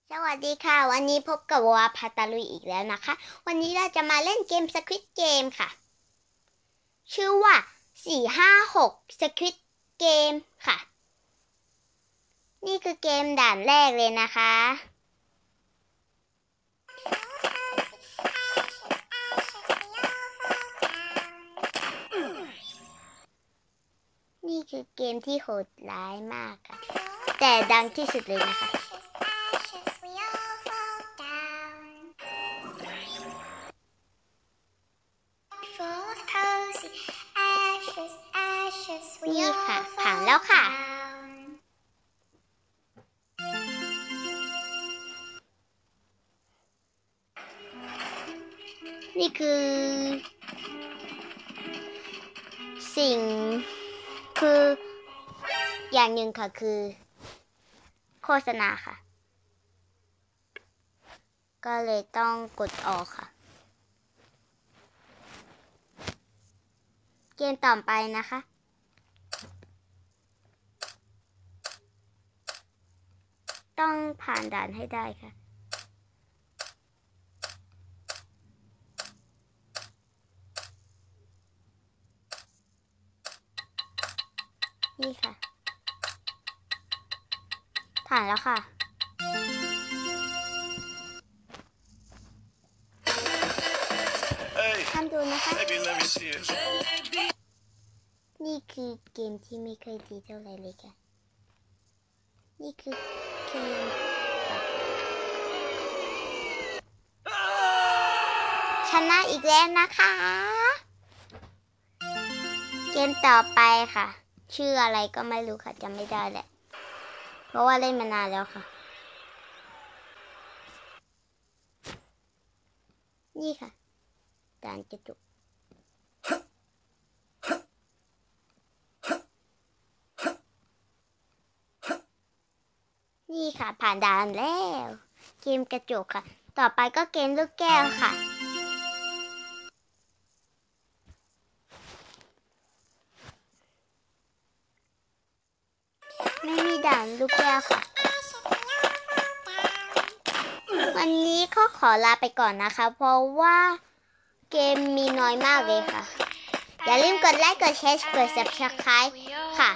สวัสดีค่ะวันนี้พบกับวาพาตาลุยอีกแล้วนะคะวันนี้เราจะมาเล่นเกม Squid Game ค่ะชื่อว่า456 Squid Game ค่ะนี่คือเกมด่านแรกเลยนะคะนี่คือเกมที่โหดร้ายมากค่ะแต่ดังที่สุดเลยนะคะนี่ค่ะผ่านแล้วค่ะนี่คือสิ่งคืออย่างหนึ่งค่ะคือโฆษณาค่ะก็เลยต้องกดออกค่ะเกมต่อไปนะคะต้องผ่านด่านให้ได้ค่ะนี่ค่ะผ่านแล้วค่ะห้ามดูนะคะนี่คือเกมที่ไม่เคยดีเท่าไหร่เลยค่ะนี่คือเกมชนะอีกแล้วนะคะเกมต่อไปค่ะชื่ออะไรก็ไม่รู้ค่ะจำไม่ได้แหละเพราะว่าเล่นมานานแล้วค่ะนี่ค่ะด่านกระจกนี่ค่ะผ่านด่านแล้วเกมกระจกค่ะต่อไปก็เกมลูกแก้วค่ะไม่มีด่านลูกแก้วค่ะวันนี้ก็ขอลาไปก่อนนะคะเพราะว่าเกมมีน้อยมากเลยค่ะอย่าลืมกดไลค์กดแชร์กด Subscribe ค่ะ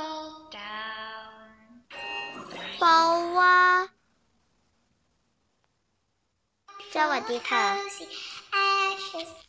เพราะว่าสวัสดีค่ะ